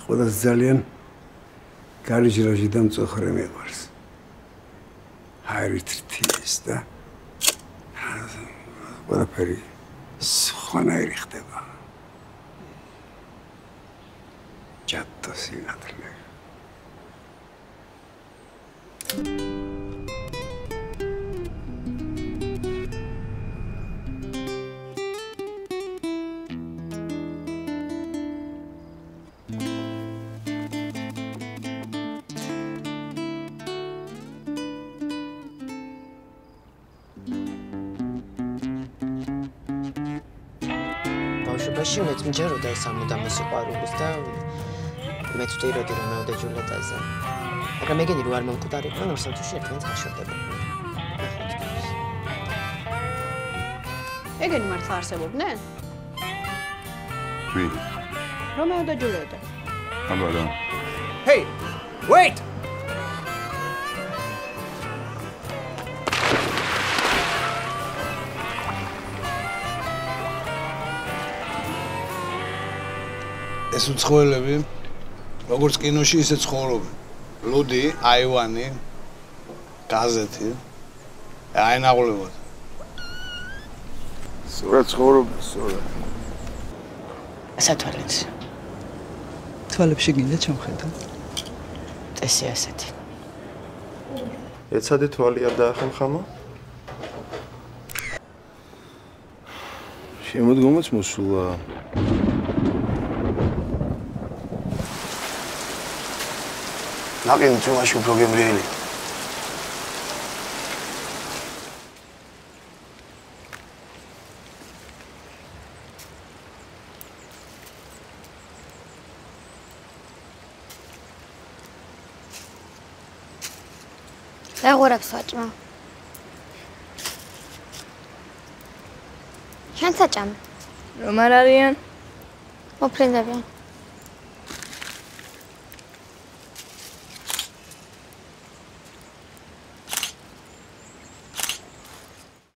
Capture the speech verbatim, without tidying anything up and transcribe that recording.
ყველა ძალიან გალიჟრაჟი და მწოხრე მიყვარს. ჰაერით რთის და ყველაფერი სხვანაირი ხდება. ჯადო სინათლე. ბავშვობაში მეც მჯეროდა ეს ამოდამო სიყვარულის და მეც ვტიროდი რომეო და ჯულიეტაზე. მაგრამ მეგენი რო არ მომკვდარიყვნენ, ორ საათში ერთმანეთს გაშორდებოდნენ. ეგენი მართლა არსებობდნენ? ვინ? რომეო და ჯულიეტა. აბა რა. Hey, wait! ეს უცხოელები როგორც კინოში ისე ცხოვრობენ. ლუდი, აივანი, გაზეთი. აინაღლებოდ. სწორად ცხოვრობენ, სწორად. სათვალეთს. თვალებში გინდა ჩამხედა. წესი ასეთი. ეცადე თვალი არ დაახამხამა? შემოდგომაც მოსულა. ნაკინი თუმაში უფრო გემრიელი. ეღურებს ვაჭმა. შენ საჭამ. რომ არ არიან? მოფრინდებიან.